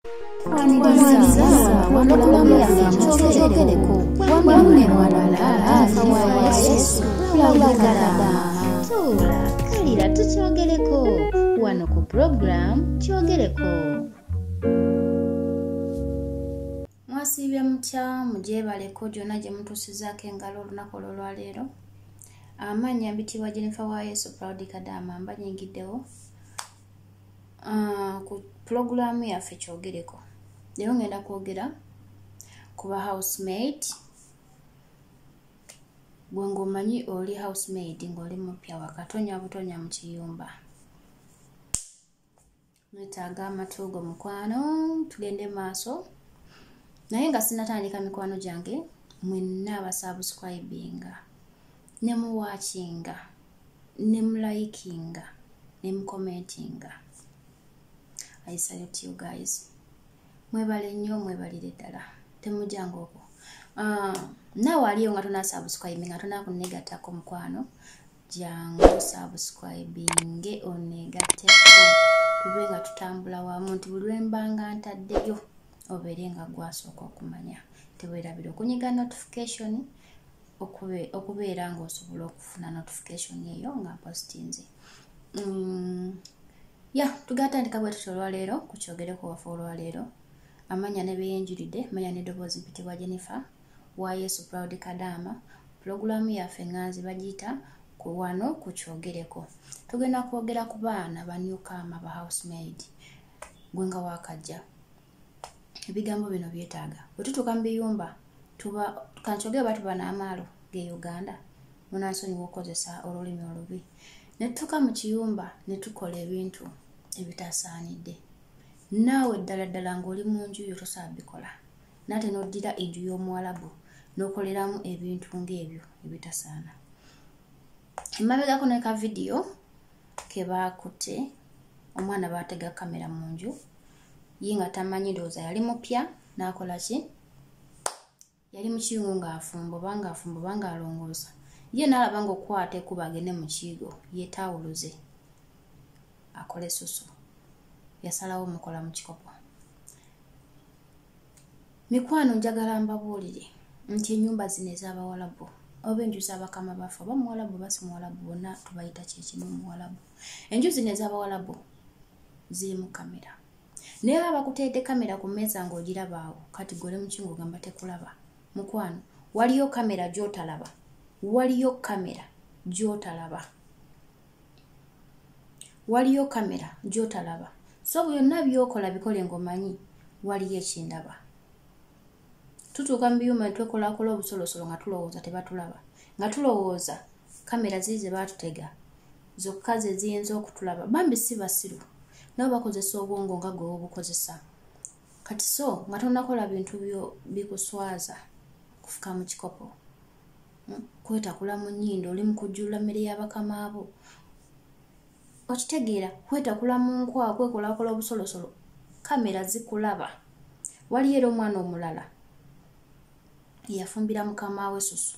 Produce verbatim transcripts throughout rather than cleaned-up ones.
Kalira tukyogereko wano ku program kyogereko. Mwasibye mutya mujebaleko jona gye mutusizaako engalo olunaku olwaleero. Amanya mbitibwa Jennifer wa Yesu Proud Kadama mbanyingiddewo uh, ku program yaffe kyogereko. Leero ngenda kwogera kuba housemate. Gwe ng'omanyi oli housemate ng'oli mupya wakatonya butonya mu kiyumba. Mwetaaga amatuugo mukwano tugende maaso. Naye nga sinatandika mikwano gyange mwenna abasubscribinga ne mu watchinga ne mu likinga ne mu commentinga. I salute you guys. Mwebale nnyo mwebalire ddala temujanga okwo. Uh, nawe aliyo nga tona subscribe nga tona kunegatako mukwano jangu subscribinge onegateko tube nga tutambula wamu nti buli lwembanga ntaddeyo obeere nga gwasooka okumanya teweerabira okunyiga notification okube okubeera nga osobola okufuna notification eyo nga postinze. Mm, ya tugatandika bwe tutyo olwaleero ku kyogereko waffe olwaleero. Amanya ne beyenjulidde manya ne ddoboozi mpitibwa Jennifer wa Yesu Proud Kadama. Programu yaffe nganzi bagiyita ku wano ku kyogereko. Tugenda kwogera ku baana ba newcomer ba housemaid. Gwe nga wakajja. Ebigambo bino byetaaga. Bwe tutuuka mu biyumba tuba kankyogera batuba n'amaalo ge Uganda. Munansonyiwa okukozesa olulimi olubi. Ne tutuuka mu kiyumba ne tukola ebintu ebitasaanidde. Naawe ddala ddala ng'oli mu nju yo tosaabikola. Nate n'oddira enju y'Omuwalabu n'okoleramu ebintu ng'ebyo ebitasaana. Emabegako ne ka video ke baakutte omwana baatega kamera mu nju ye nga tamanyi ndowooza yali mupya n'akola ki? Yali mu kiyungu ng'afumba oba ng'afumba oba ng'alongoosa. Ye n'alaba ng'okwata ekuba agende mu kiyigo yeetaawuluze akole susu. Yasalawo mukola mu kikopo. Mikwano njagala mbabuulire nti ennyumba zino ez'Abawalabu oba enju z'Abakama baffe oba Muwalabu oba si Muwalabu bonna tubayita kyekimu Muwalabu. Enju zino ez'Abawalabu zirimu kamera. Naye abakuteedde kamera ku mmeeza ng'ogiraba awo kati gole mu kingo gamba tekulaba. Mukwano waliyo kamera gy'otalaba. Waliyo kamera gy'otalaba. Waliyo kamera gy'otalaba. So byonna by'okola bikole ng'omanyi waliyo ekindaba. Tutuuka mu biyumba ne twekolakola obusolosolo nga tulowooza tebatulaba. Nga tulowooza kamera zize baatutega zokka ze ziyinza okutulaba. Bambi si basiru. Nabo bakozesa obwongo nga gwe obukozesa. Kati so nga tonakola bintu byo bikuswaza kufuka mu kikopo. Hmm? Kwetakula mu nnyindo oli mu kujjula mmere y'Abakama abo. Okitegeera kwetakula mu nkwa kwekolakola obusolosolo kamera zikulaba. Waliyo era omwana omulala yafumbira mukama we susu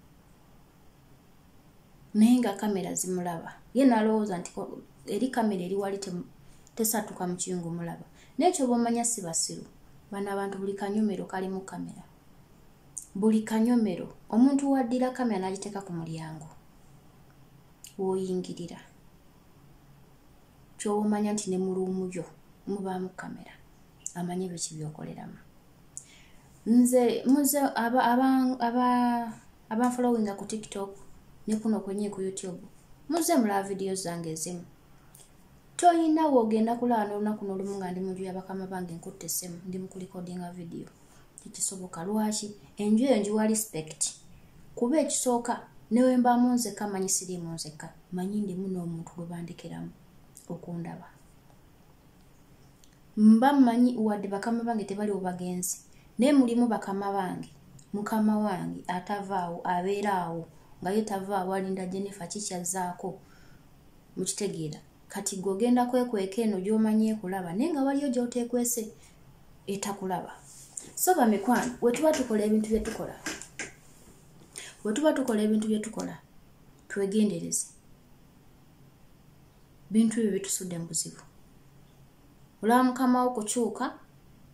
naye nga kamera zimulaba. Ye n'alowooza nti eri kamera eri wali tesatuka mu kiyungu mulaba. N'ekyo bw'omanya si basiru. Bano abantu buli kanyomero kali mu kamera. Buli kanyomero omuntu waddira kamera n'agiteeka ku mulyango w'oyingirira. Ky'omanya nti ne mu luumu yo mubaamu kamera. Amanye biki byokoleramu. Nze muze aba aba aba aba following ku TikTok ne kuno kwenye ku YouTube. Muze mula video zange ezimu. Toyina wogenda kulaba n'olunaku n'olumu nga ndi mu nju y'Abakama bange nkutte essimu ndi mu kulikodinga video. Tekisoboka lwaki enju eyo njiwa respect. Kuba ekisooka newe mbaamu nzekka manyi siriimu nzekka. Manyi ndimu n'omuntu gwe bandikiramu okundaba. Mba manyi wadde Bakama bange tebali obagenzi. Ne mulimu Bakama bange. Mukama wange atavaawo abeera awo nga ye tavaawo alinda Jennifer kikyazzaako mukitegeera. Kati gogenda kwekweka eno gy'omanyi ekulaba naye nga waliyo gy'oteekwese etakulaba. So bamikwano we tuba tukola ebintu bye tukola. We tuba tukola ebintu bye tukola twegendereze. Bintu ebyo bitusudde mu buzibu. Olaba Mukama wo kukyuka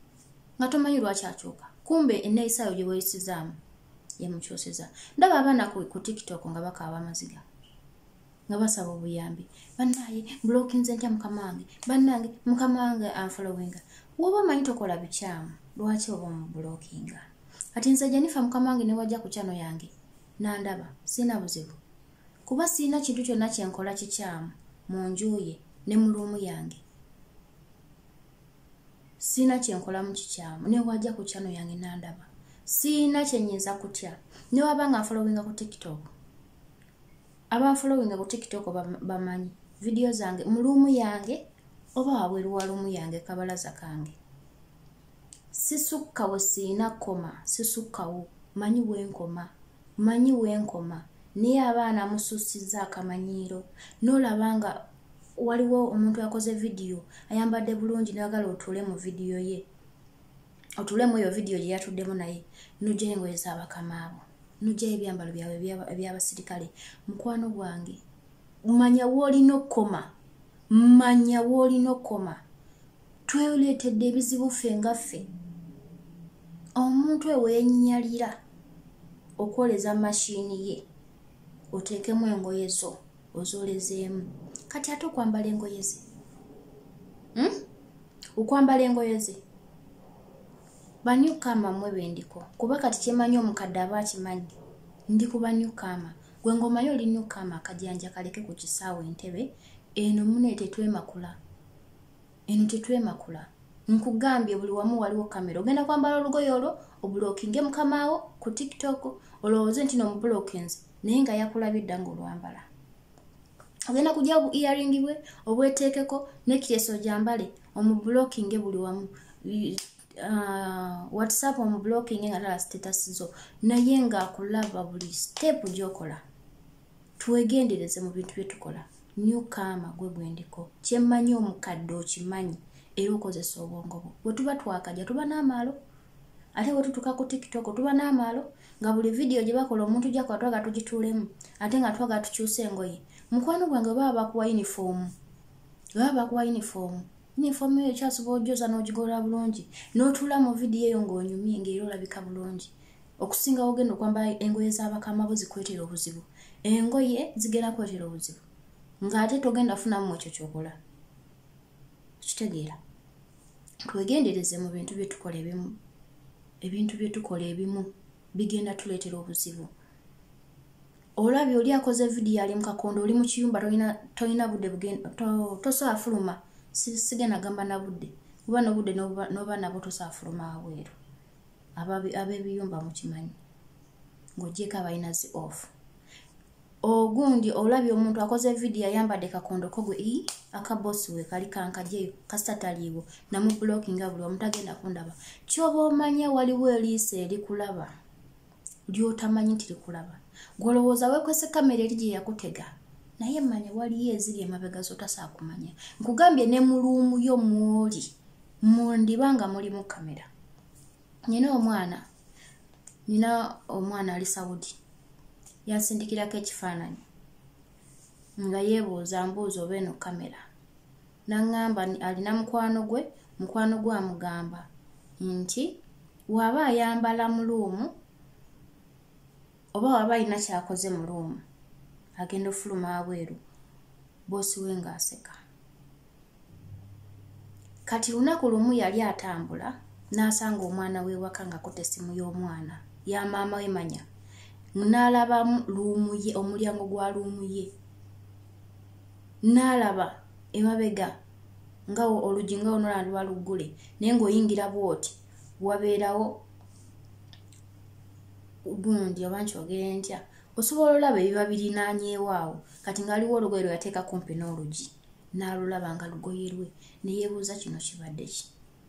nga tomanyi lwaki akyuka. Kumbe enneeyisa yo gye weeyisizaamu yamukyusizza. Ndaba abaana ku TikTok nga bakaaba amaziga nga basaba obuyambi. Bannaye blockinze ntya mukama wange, bannange mukama wange unfollowinga. Woba omanyi tokola bikyamu, lwaki oba omublockinga? Kati nze Jennifer mukama wange ne wajja ku channel yange nandaba sina buzibu, kuba sina kintu kyonna kyenkola kikyamu mu nju ye ne mu luumu yange. Sina kyenkola mu kikyamu ne wajja ku channel yange nandaba. Sina kyenyinza kutya. Ne waba nga followinga ku TikTok, aba followinga ku TikTok bamanyi video zange mu luumu yange oba wabweru wa luumu yange kabalaza kange. Sisukka we sina koma, sisukkawo, manyi wenkoma, manyi wenkoma. Naye abaana mususiza akamanyiiro. N'olabanga waliwo omuntu yakoze video ayambadde bulungi n'agala otuule mu video ye. Otuule mu eyo video gye yatuddemu naye. Nujja engoye z'abakama abo. Nujja ebyambalo byabwe eby'abasirikale. Mukwano gwange, manya w'olina okoma. Manya w'olina okoma. Tweyoleetedde ebizibu ffe nga ffe. Omuntu eweenyalira okwoleza mashini ye, oteekemu engoye zo, ozolezeemu. Kati ate okwambala engoye ze. Hmm? Okwambala engoye ze. Banyukama mwe bendiko. Kuba kati kyemanyi omukadde aba akimanyi. Ndi ku banyukama. Gwe ngomanyi oli nyukama akajanja kaleke ku kisaawe entebe. Eno mune tetwemakula. Eno tetwemakula. Nkugambye buli wamu waliwo kamera. Ogenda kwambala olugoye olwo oblockinge mukamaawo ku TikTok olowooze nti n'omublockings naye nga yakulabidda ng'olwambala. Ogenda kujja obu earring bwe obweteekeko nekireso gyambale omublockinge buli wamu. Uh, WhatsApp omublockinge nga tala status zo naye nga akulaba buli step gy'okola. Twegendereze mu bintu bye tukola. Nyukama gwe gwendiko. Kyemmanyi omukadde okimanyi. Era okozesa obwongo bwo. Bwe tuba twakajja tuba n'amaalo. Ate bwe tutuuka ku TikTok tuba n'amaalo nga buli video gye bakola omuntu gya kwatwaga tugituulemu ate nga twaga tukyuse engoye. Mukwano gwange baba bakuwa uniform. Baba bakuwa uniform. Uniform eyo kyasobola ojoza n'ogigola bulungi. N'otuula mu video eyo ng'onyumye ng'era olabika bulungi. Okusinga ogenda okwambala engoye z'abakama bo zikwetera obuzibu. Engoye zigenda kwetera obuzibu. Ng'ate togenda funamu ekyo ky'okola. Kitegeera. Twegendereze mu bintu bye tukola ebimu. Ebintu bye tukola ebimu bigenda tuleetera obuzibu. Olabye oli akoze video ali mu kakondo oli mu kiyumba toyina toyina budde bugenda to, tosobola fuluma. Sigenda gamba na budde. Kuba n'obudde n'oba nabo tosobola fuluma aweeru. Ab'ebiyumba mukimanyi. Ng'ogyeko abalina zi off. Ogundi olabye omuntu akoze video ayambadde kakondo kogwe i akabosi we kali kankajeyo kasataliwo na mu blocking abuli omutagenda kundaba. Kyoba omanya waliwo eliise erikulaba. Lyotamanyi nti likulaba. Gwolowooza wekwese kamera eri gye yakutega. Naye manya waliyo eziri emabega zotasa kumanya. Nkugambye ne mu luumu yo mwoli. Mundibanga muli mu kamera. Nina omwana. Nina omwana ali Saudi. Yansindikirako ekifaananyi nga yeebuuza mbuuza oba eno kamera. N'aŋŋamba alina mukwano gwe, mukwano gwe amugamba nti waba ayambala mu luumu oba waba alina kyakoze mu luumu agenda ofuluma abweru boosi we ng'aseka. Kati lunaku lumu yali atambula n'asanga omwana we waka ng'akutte essimu y'omwana ya maama we manya. N'alaba luumu ye omulyango gwa luumu ye. N'alaba emabega nga olugi nga onola lwa luggule naye ng'oyingira bwoti wabeerawo gundi oba nkyogere ntya. Osobola olaba ebiba birinaanyeewo awo kati ng'aliwo olugoye lwe yateeka kumpi n'olugi n'alulaba nga lugoye lwe ne yeebuuza kino kibadde ki.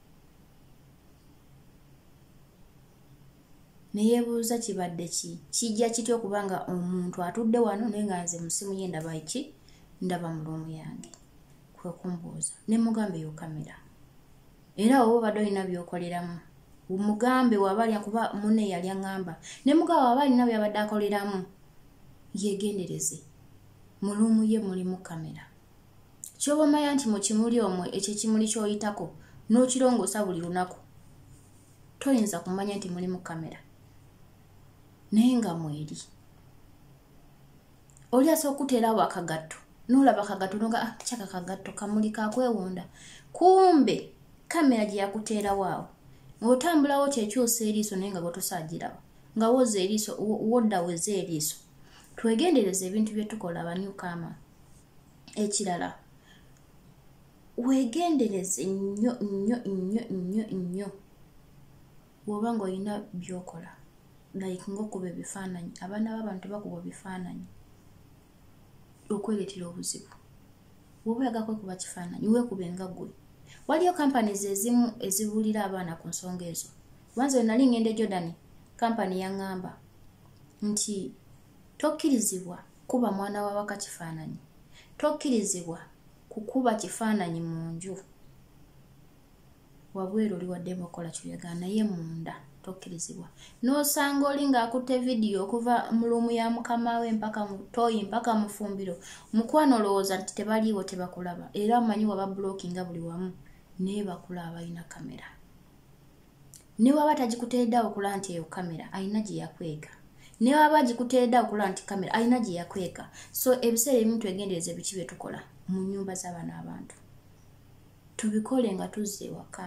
Ne yeebuuza kibadde ki. Kijja kitya okubanga omuntu atudde wano naye nga nze musimu ye ndaba ki ndaba mu luumu yange. Kwe kumbuuza ne mugambe yo kamera. Era oba obadde olina by'okoleramu mugambe wabali kuba munne yali aŋŋamba ne mugaba waba alina by'abadde akoleramu yeegendereze. Mu luumu ye mulimu kamera. Kyoba omanya nti mu kimuli omwo ekyo ekimuli ky'oyitako n'okirongoosa buli lunaku toyinza kumanya nti muli mu kamera naye nga mweri oli asobola okuteerawo akagatto n'olaba akagatto noga ah kyaka akagatto kamuli kakwewunda kumbe kamera gye yakuteerawo awo ng'otambulawo kyekyusa eriiso naye nga gotosaagiraba nga woza eriiso wodda weza eriiso twegendereza ebintu bye tukola abanyukama ekirala wegendereze nnyo nnyo nnyo nnyo nnyo bw'oba ng'olina by'okola like ng'okuba ebifaananyi abaana b'abantu bakuba bifaananyi okweretera obuzibu bw'oba oyaga kwekuba kifaananyi weekube nga ggwe waliyo companies ezimu ezibulira abaana ku nsonga ezo wanze nali ngende Jordan company yaŋŋamba nti tokkirizibwa kuba mwana wa waka kifaananyi tokkirizibwa kukuba kifaananyi mu nju wabweru oli wadde bakola kyoyagala naye munda tokkirizibwa n'osanga oli ng'akutte vidiyo okuva mu lumu ya mukama we mpaka mu toyi mpaka mu fumbiro mukwano olowooza nti tebaliiwo tebakulaba era amanyi waba blockinga buli wamu naye bakulaba alina kamera ne waba tagikuteeddawo okulaba nti eyo kamera alina gye yakwega ne waba agikuteeddawo okulaba nti kamera alina gye yakwega so ebiseera ebimu twegendereze biki bye tukola mu nnyumba z'abaana abantu tubikole nga tuzze ewaka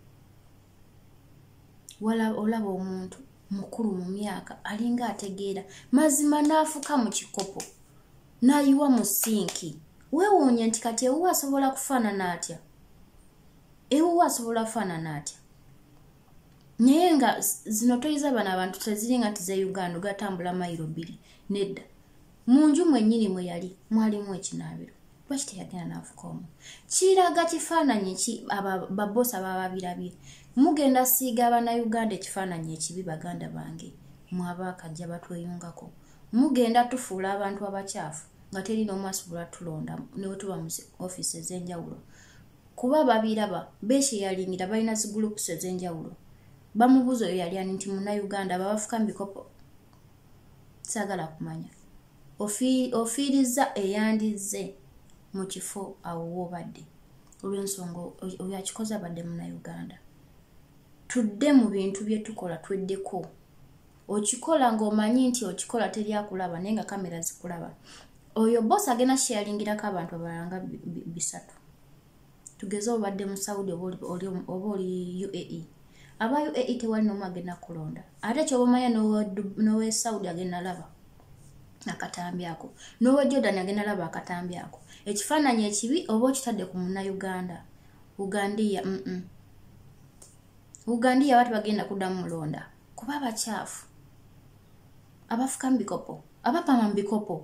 wala olaba omuntu mukulu mu myaka alinga ategeera mazima n'afuka mu kikopo n'ayiwa mu sinki weewuunya nti kati ewuwo asobola kufaanana atya ewuwo asobola kufaanana atya naye nga zino toyiza bana abantu teziringa nti ze Uganda ogatambula mayiro bbiri nedda mu nju mwennyini mwe yali mwalimu ekinaabiro lwaki teyagenda n'afuka omwo kiraga kifaananyi ki babosi ababa birabye mugenda siiga abana Uganda ekifaananyi ekibi baganda bange mwabakajja batweyungako mugenda tufuula abantu abakyafu nga teri n'omu asobola tulonda ne bwe tuba mu office ez'enjawulo kuba babiraba beeshe yalingira balina zigulupusi ez'enjawulo bamubuuza oyo yali ani nti Munnayuganda babafuka mu bikopo saagala kumanya ofiiriza eyandize mu kifo awo woobadde olw'ensonga oyo akikoze abadde Munnayuganda tudde mu bintu bye tukola tweddeko okikola ng'omanyi nti okikola teri akulaba naye nga kamera zikulaba oyo bosi agenda sharingirako abantu abalala nga bisatu tugeze obadde mu Saudi oba oli U A E aba U A E tewali n'omu agenda kulonda ate ky'obamanya n'owe Saudi agenda laba akatambi ako n'owe Jordan agenda laba akatambi ako ekifaananyi ekibi oba okitadde ku Munnayuganda Ugandiya mm -mm. Ugandiya abantu bagenda kuddamu mulonda kuba abakyafu abafuka mu bikopo abapama mu bikopo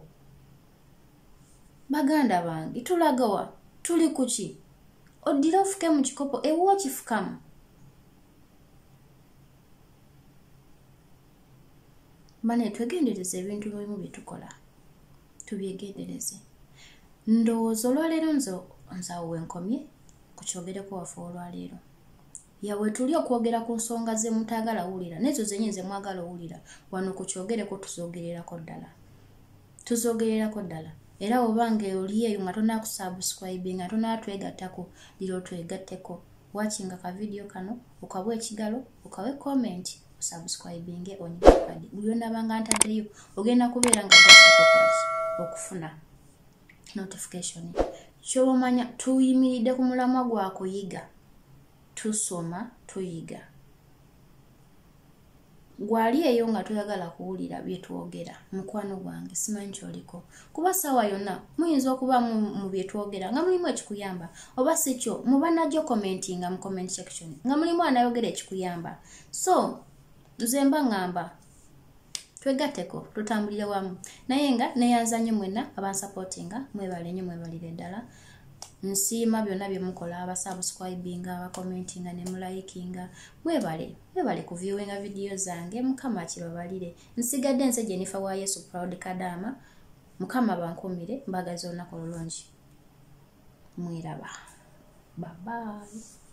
baganda bange tulagawa tuli kuki oddira ofuke mu kikopo ewuwo kifukamu bane twegendereze ebintu bimu bye tukola tubyegendereze ndowooza olwaleero nzo nzaawo wenkomye ku kyogereko waffe olwaleero yawe tuli okwogera ku nsonga ze mutagala wulira nezo zenye ze mwagala owulira wano ku kyogereko tuzogererako ddala tuzogererako ddala era obange oli eyo nga tona kusubscribe nga tona twegattako liro twegatteko watchinga ka video kano ukabwe ekigalo ukawe comment subscribing on kadi buyona banga ntaddeyo ogenda kubeera nga okufuna notification kyomanya tuyimiridde ku mulamwa gwa kuyiga tusoma tuyiga gwali eyo nga toyagala kuwulira bye twogera mukwano gwange simanyi kyoliko kuba sawa yonna muyinza okuba mu bye twogera nga mulimu ekikuyamba oba si kyo muba najjo commentinga mu comment section nga mulimu anayogera ekikuyamba so nze mba ngamba twegatteko tutambulire wamu naye nga neyanzanye mwenna abansupportinga mwebale nnyo mwebalire ddala nsiima byonna bye mukola abasubscribinga abakomentinga ne mulayikinga mwebale mwebale ku viewinga video zange mukama akibabalire nsigadde nze Jennifer wa Yesu Proud Kadama mukama bankumire mbagaza olunaku olulungi mwiraba bye bye